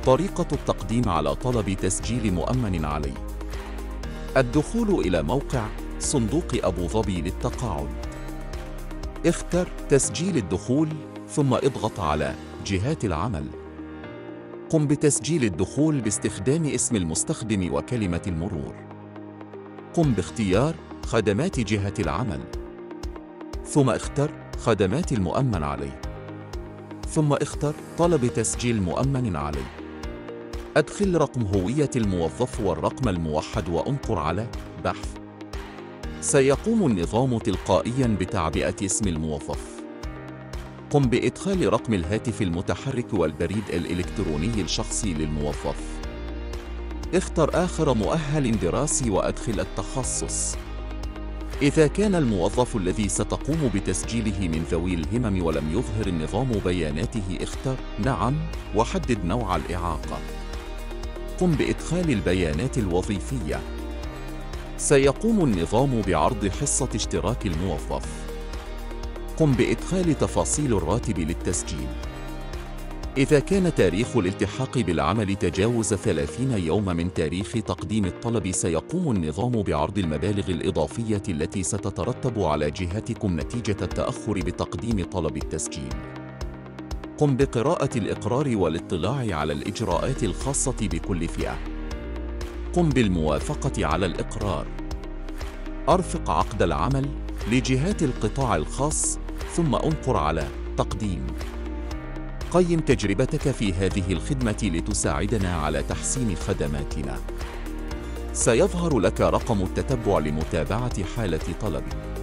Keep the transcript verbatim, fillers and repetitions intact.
طريقة التقديم على طلب تسجيل مؤمن عليه. الدخول إلى موقع صندوق أبو ظبي للتقاعد. اختر تسجيل الدخول ثم اضغط على جهات العمل. قم بتسجيل الدخول باستخدام اسم المستخدم وكلمة المرور. قم باختيار خدمات جهة العمل، ثم اختر خدمات المؤمن عليه، ثم اختر طلب تسجيل مؤمن عليه. أدخل رقم هوية الموظف والرقم الموحد وانقر على بحث. سيقوم النظام تلقائياً بتعبئة اسم الموظف. قم بإدخال رقم الهاتف المتحرك والبريد الإلكتروني الشخصي للموظف. اختر آخر مؤهل دراسي وأدخل التخصص. إذا كان الموظف الذي ستقوم بتسجيله من ذوي الهمم ولم يظهر النظام بياناته، اختر نعم وحدد نوع الإعاقة. قم بإدخال البيانات الوظيفية. سيقوم النظام بعرض حصة اشتراك الموظف. قم بإدخال تفاصيل الراتب للتسجيل. إذا كان تاريخ الالتحاق بالعمل تجاوز ثلاثين يوم من تاريخ تقديم الطلب، سيقوم النظام بعرض المبالغ الإضافية التي ستترتب على جهتكم نتيجة التأخر بتقديم طلب التسجيل. قم بقراءة الإقرار والاطلاع على الإجراءات الخاصة بكل فئة. قم بالموافقة على الإقرار. أرفق عقد العمل لجهات القطاع الخاص ثم انقر على تقديم. قيم تجربتك في هذه الخدمة لتساعدنا على تحسين خدماتنا. سيظهر لك رقم التتبع لمتابعة حالة طلبك.